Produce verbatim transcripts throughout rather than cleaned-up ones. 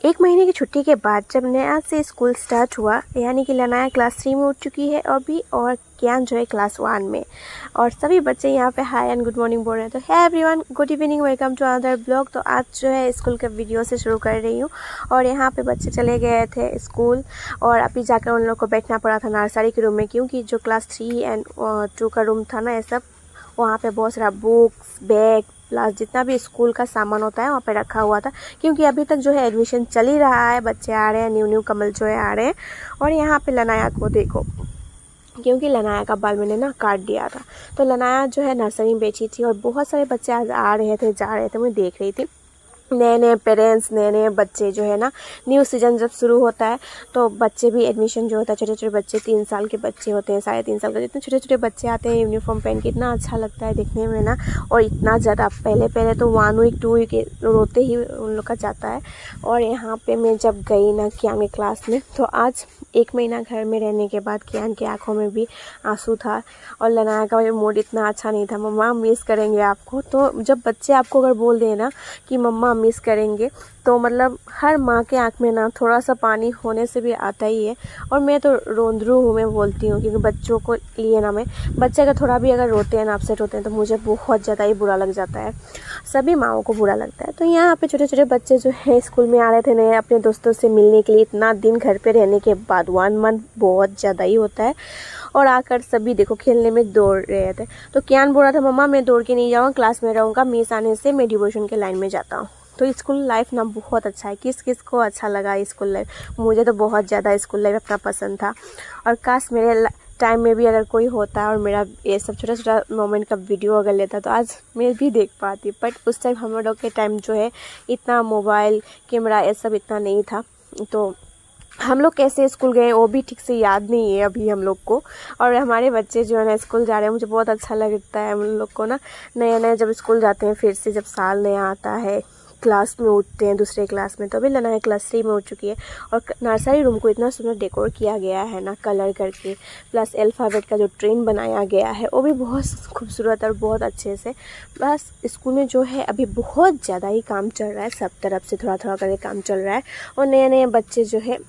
एक महीने की छुट्टी के बाद जब नया से स्कूल स्टार्ट हुआ, यानी कि लनाया क्लास थ्री में उठ चुकी है अभी, और कियान जो है क्लास वन में। और सभी बच्चे यहाँ पे हाय एंड गुड मॉर्निंग बोल रहे हैं। तो hi everyone, good evening, welcome to another blog. तो आज जो है स्कूल के वीडियो से शुरू कर रही हूँ। और यहाँ पे बच्चे चले गए थे स्कूल, और अभी जाकर उन लोग को बैठना पड़ा था नर्सरी के रूम में, क्योंकि जो क्लास थ्री एंड टू का रूम था ना, ये सब वहाँ पे बहुत सारा बुक्स, बैग प्लस जितना भी स्कूल का सामान होता है वहाँ पे रखा हुआ था। क्योंकि अभी तक जो है एडमिशन चल ही रहा है, बच्चे आ रहे हैं, न्यू न्यू कमल जो है आ रहे हैं। और यहाँ पे लनाया को देखो, क्योंकि लनाया का बाल मैंने ना काट दिया था, तो लनाया जो है नर्सरी में बैठी थी। और बहुत सारे बच्चे आज आ रहे थे, जा रहे थे, मैं देख रही थी। नए नए पेरेंट्स, नए नए बच्चे जो है ना, न्यू सीजन जब शुरू होता है तो बच्चे भी एडमिशन जो होता है, छोटे छोटे बच्चे, तीन साल के बच्चे होते हैं, साढ़े तीन साल के, जितने छोटे छोटे बच्चे आते हैं यूनिफॉर्म पहन के, इतना अच्छा लगता है देखने में ना। और इतना ज़्यादा पहले पहले तो वन वीक टू वीक रोते ही उन लोग का जाता है। और यहाँ पे मैं जब गई ना कियान के क्लास में, तो आज एक महीना घर में रहने के बाद कियान की आंखों में भी आंसू था। और लनाया का मूड इतना अच्छा नहीं था, मम्मा मिस करेंगे आपको। तो जब बच्चे आपको अगर बोल दें ना कि मम्मा मिस करेंगे, तो मतलब हर माँ के आँख में ना थोड़ा सा पानी होने से भी आता ही है। और मैं तो रोंदरू हूँ, मैं बोलती हूँ, क्योंकि बच्चों को लिए ना, मैं बच्चे अगर थोड़ा भी अगर रोते हैं ना, अपसेट होते हैं, तो मुझे बहुत ज़्यादा ही बुरा लग जाता है। सभी माँओं को बुरा लगता है। तो यहाँ पे छोटे छोटे बच्चे जो है स्कूल में आ रहे थे नए, अपने दोस्तों से मिलने के लिए। इतना दिन घर पे रहने के बाद, वन मंथ बहुत ज़्यादा ही होता है। और आकर सभी देखो खेलने में दौड़ रहे थे। तो कियान बोल रहा था, मम्मा मैं दौड़ के नहीं जाऊँगा, क्लास में रहूँगा, मिस आने से मैं डिवोशन के लाइन में जाता हूँ। तो स्कूल लाइफ ना बहुत अच्छा है। किस किस को अच्छा लगा स्कूल लाइफ? मुझे तो बहुत ज़्यादा स्कूल लाइफ अपना पसंद था। और काश मेरे टाइम में भी अगर कोई होता और मेरा ये सब छोटा छोटा मोमेंट का वीडियो अगर लेता, तो आज मैं भी देख पाती। बट उस टाइम हम लोग के टाइम जो है इतना मोबाइल कैमरा ये सब इतना नहीं था, तो हम लोग कैसे स्कूल गए वो भी ठीक से याद नहीं है अभी हम लोग को। और हमारे बच्चे जो है ना स्कूल जा रहे हैं, मुझे बहुत अच्छा लगता है हम लोग को ना। नए नए जब स्कूल जाते हैं, फिर से जब साल नया आता है, क्लास में उठते हैं दूसरे क्लास में। तो अभी लनाया क्लास थ्री में उठ चुकी है। और नर्सरी रूम को इतना सुंदर डेकोर किया गया है ना, कलर करके, प्लस अल्फ़ाबेट का जो ट्रेन बनाया गया है वो भी बहुत खूबसूरत और बहुत अच्छे से। बस स्कूल में जो है अभी बहुत ज़्यादा ही काम चल रहा है, सब तरफ से थोड़ा थोड़ा करके काम चल रहा है। और नए नए बच्चे जो है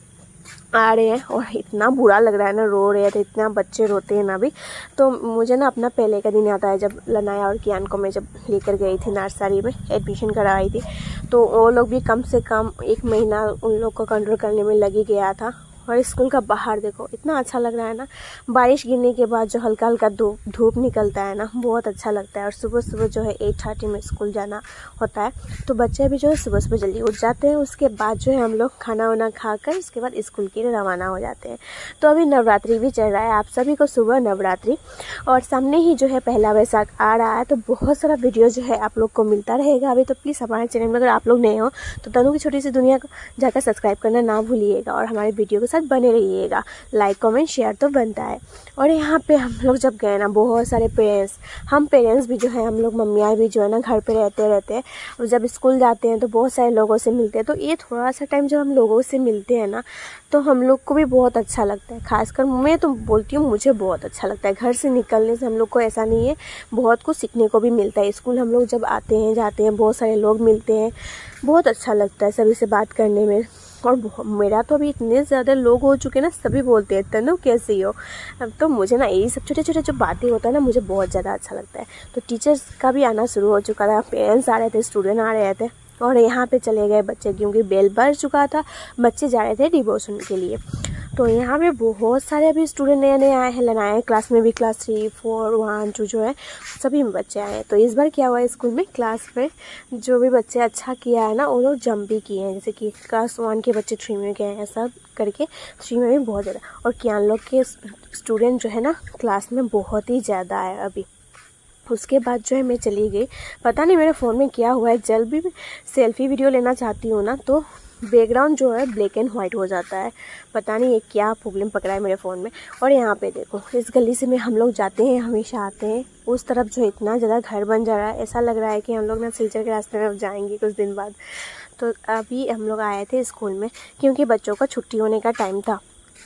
आ रहे हैं, और इतना बुरा लग रहा है ना, रो रहे थे, इतना बच्चे रोते हैं ना अभी। तो मुझे ना अपना पहले का दिन आता है, जब लनाया और कियान को मैं जब लेकर गई थी नर्सरी में, एडमिशन कराई थी। तो वो लोग भी कम से कम एक महीना उन लोग को कंट्रोल करने में लग ही गया था। और स्कूल का बाहर देखो, इतना अच्छा लग रहा है ना। बारिश गिरने के बाद जो हल्का हल्का धूप धूप निकलता है ना, बहुत अच्छा लगता है। और सुबह सुबह जो है एट थर्टी में स्कूल जाना होता है, तो बच्चे भी जो है सुबह सुबह जल्दी उठ जाते हैं। उसके बाद जो है हम लोग खाना वाना खाकर उसके बाद स्कूल के लिए रवाना हो जाते हैं। तो अभी नवरात्रि भी चल रहा है, आप सभी को शुभ नवरात्रि। और सामने ही जो है पहला वैसाख आ रहा है, तो बहुत सारा वीडियो जो है आप लोग को मिलता रहेगा अभी। तो प्लीज़ हमारे चैनल में अगर आप लोग नए हो तो तनु की छोटी सी दुनिया को जाकर सब्सक्राइब करना ना भूलिएगा, और हमारे वीडियो के साथ बने रहिएगा। लाइक कमेंट शेयर तो बनता है। और यहाँ पे हम लोग जब गए ना, बहुत सारे पेरेंट्स, हम पेरेंट्स भी जो है, हम लोग मम्मियाँ भी जो है ना घर पे रहते रहते हैं, और जब स्कूल जाते हैं तो बहुत सारे लोगों से मिलते हैं। तो ये थोड़ा सा टाइम जब हम लोगों से मिलते हैं ना, तो हम लोग को भी बहुत अच्छा लगता है। खासकर मैं तो बोलती हूँ, मुझे बहुत अच्छा लगता है। घर से निकलने से हम लोग को ऐसा नहीं है, बहुत कुछ सीखने को भी मिलता है। स्कूल हम लोग जब आते हैं जाते हैं, बहुत सारे लोग मिलते हैं, बहुत अच्छा लगता है सभी से बात करने में। और मेरा तो अभी इतने ज़्यादा लोग हो चुके हैं ना, सभी बोलते हैं तनु कैसी हो। अब तो मुझे ना यही सब छोटे छोटे जो बातें होता है ना, मुझे बहुत ज़्यादा अच्छा लगता है। तो टीचर्स का भी आना शुरू हो चुका था, पेरेंट्स आ रहे थे, स्टूडेंट आ रहे थे। और यहाँ पे चले गए बच्चे, क्योंकि बेल बज चुका था, बच्चे जा रहे थे डिवोशन के लिए। तो यहाँ पे बहुत सारे अभी स्टूडेंट नए नए आए हैं लनाया क्लास में भी, class three four one two जो है सभी में बच्चे आए हैं। तो इस बार क्या हुआ है स्कूल में, क्लास में जो भी बच्चे अच्छा किया है ना, वो लोग जंप भी किए हैं। जैसे कि क्लास वन के बच्चे थ्री में गए हैं, सब करके थ्री में भी बहुत ज़्यादा। और कियान लोग के स्टूडेंट जो है ना क्लास में बहुत ही ज़्यादा है अभी। उसके बाद जो है मैं चली गई, पता नहीं मेरे फ़ोन में क्या हुआ है, जब भी सेल्फी वीडियो लेना चाहती हूँ ना, तो बैकग्राउंड जो है ब्लैक एंड वाइट हो जाता है। पता नहीं ये क्या प्रॉब्लम पकड़ा है मेरे फ़ोन में। और यहाँ पे देखो, इस गली से में हम लोग जाते हैं, हमेशा आते हैं। उस तरफ जो इतना ज़्यादा घर बन जा रहा है, ऐसा लग रहा है कि हम लोग ना सिलचर के रास्ते में जाएंगे कुछ दिन बाद। तो अभी हम लोग आए थे स्कूल में, क्योंकि बच्चों का छुट्टी होने का टाइम था।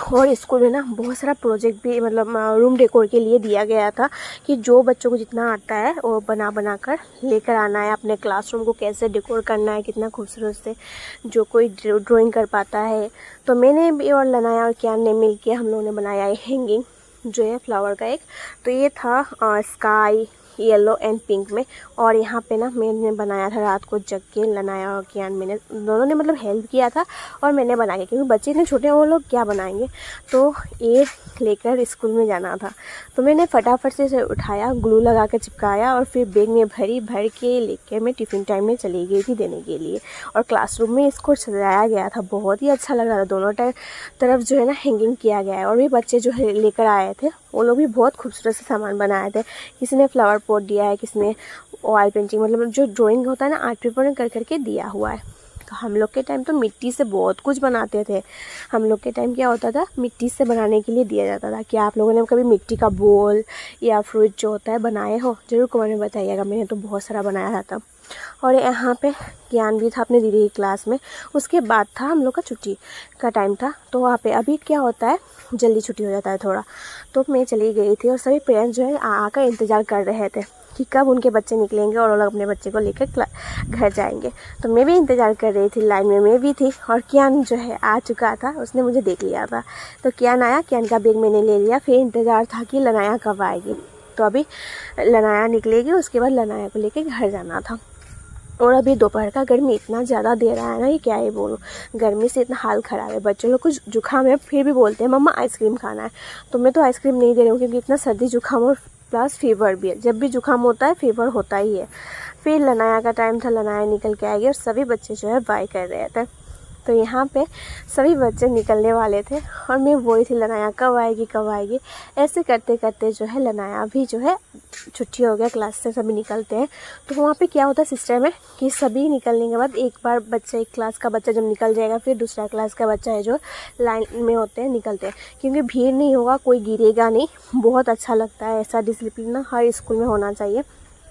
और स्कूल में ना बहुत सारा प्रोजेक्ट भी मतलब रूम डेकोर के लिए दिया गया था कि जो बच्चों को जितना आता है वो बना बना कर लेकर आना है, अपने क्लासरूम को कैसे डेकोर करना है, कितना खूबसूरत से जो कोई ड्राइंग कर पाता है। तो मैंने भी और लनाया और कियान ने मिल के हम लोगों ने बनाया है हैंगिंग जो है फ्लावर का एक। तो ये था स्काई येलो एंड पिंक में। और यहाँ पे ना मैंने बनाया था रात को जग के, लनाया और कियान मैंने दोनों ने मतलब हेल्प किया था और मैंने बनाया क्योंकि बच्चे इतने छोटे हैं वो लोग क्या बनाएंगे। तो ये लेकर स्कूल में जाना था तो मैंने फटाफट से इसे उठाया, ग्लू लगा के चिपकाया और फिर बैग में भरी भर के लेकर मैं टिफ़िन टाइम में चली गई थी देने के लिए। और क्लासरूम में इसको सजाया गया था, बहुत ही अच्छा लग रहा था। दोनों तरफ जो है ना हैंगिंग किया गया है और भी बच्चे जो है लेकर आए थे वो लोग भी बहुत खूबसूरत से सामान बनाए थे। किसी ने फ्लावर पॉट दिया है, किसी ने ऑयल पेंटिंग मतलब जो ड्राइंग होता है ना आर्ट पेपर में कर करके दिया हुआ है। तो हम लोग के टाइम तो मिट्टी से बहुत कुछ बनाते थे। हम लोग के टाइम क्या होता था, मिट्टी से बनाने के लिए दिया जाता था। क्या आप लोगों ने कभी मिट्टी का बोल या फ्रूट जो होता है बनाए हो, जरूर कमेंट में बताइएगा। मैंने तो बहुत सारा बनाया था तब। और यहाँ पे ज्ञान भी था अपने दीदी की क्लास में। उसके बाद था हम लोग का छुट्टी का टाइम था। तो वहाँ पे अभी क्या होता है जल्दी छुट्टी हो जाता है थोड़ा, तो मैं चली गई थी और सभी पेरेंट्स जो है आकर इंतज़ार कर रहे थे कि कब उनके बच्चे निकलेंगे और वो लोग अपने बच्चे को लेकर घर जाएंगे। तो मैं भी इंतज़ार कर रही थी, लाइन में मैं भी थी। और कियान जो है आ चुका था, उसने मुझे देख लिया था। तो कियान आया, कियान का बैग मैंने ले लिया। फिर इंतज़ार था कि लनाया कब आएगी। तो अभी लनाया निकलेगी, उसके बाद लनाया को लेकर घर जाना था। और अभी दोपहर का गर्मी इतना ज़्यादा दे रहा है ना, ये क्या ही बोलूँ, गर्मी से इतना हाल ख़राब है। बच्चों लोग कुछ जुकाम है फिर भी बोलते हैं मम्मा आइसक्रीम खाना है। तो मैं तो आइसक्रीम नहीं दे रही हूँ क्योंकि इतना सर्दी जुकाम और प्लस फीवर भी है। जब भी जुकाम होता है फीवर होता ही है। फिर लनाया का टाइम था, लनाया निकल के आएगी और सभी बच्चे जो है बाय कर रहे थे। तो यहाँ पे सभी बच्चे निकलने वाले थे और मैं वही थी लनाया कब आएगी कब आएगी। ऐसे करते करते जो है लनाया भी जो है छुट्टी हो गया, क्लास से सभी निकलते हैं। तो वहाँ पे क्या होता है सिस्टम है कि सभी निकलने के बाद एक बार बच्चा, एक क्लास का बच्चा जब निकल जाएगा फिर दूसरा क्लास का बच्चा है जो लाइन में होते हैं निकलते हैं, क्योंकि भीड़ नहीं होगा, कोई गिरेगा नहीं। बहुत अच्छा लगता है, ऐसा डिसिप्लिन ना हर स्कूल में होना चाहिए।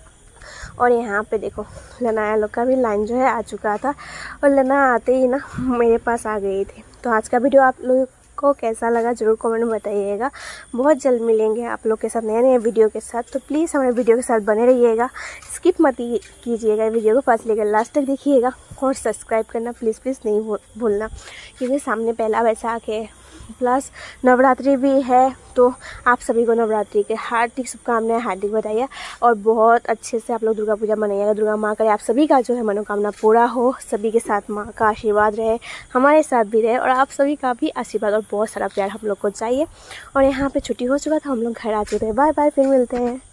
और यहाँ पे देखो लनाया लोग का भी लाइन जो है आ चुका था और लना आते ही ना मेरे पास आ गई थी। तो आज का वीडियो आप लोगों को कैसा लगा जरूर कमेंट में बताइएगा। बहुत जल्द मिलेंगे आप लोग के साथ नए नए वीडियो के साथ। तो प्लीज़ हमारे वीडियो के साथ बने रहिएगा, स्किप मत कीजिएगा, वीडियो को फर्स्ट लेकर लास्ट तक देखिएगा और सब्सक्राइब करना प्लीज़ प्लीज़ नहीं भूलना, क्योंकि सामने पहला वैसाख है प्लस नवरात्रि भी है। तो आप सभी को नवरात्रि के हार्दिक शुभकामनाएं, हार्दिक बधाइयाँ और बहुत अच्छे से आप लोग दुर्गा पूजा मनाइएगा। दुर्गा माँ करे आप सभी का जो है मनोकामना पूरा हो, सभी के साथ माँ का आशीर्वाद रहे, हमारे साथ भी रहे और आप सभी का भी आशीर्वाद और बहुत सारा प्यार हम लोग को चाहिए। और यहाँ पे छुट्टी हो चुका था, हम लोग घर आ चुके हैं। बाय बाय, फिर मिलते हैं।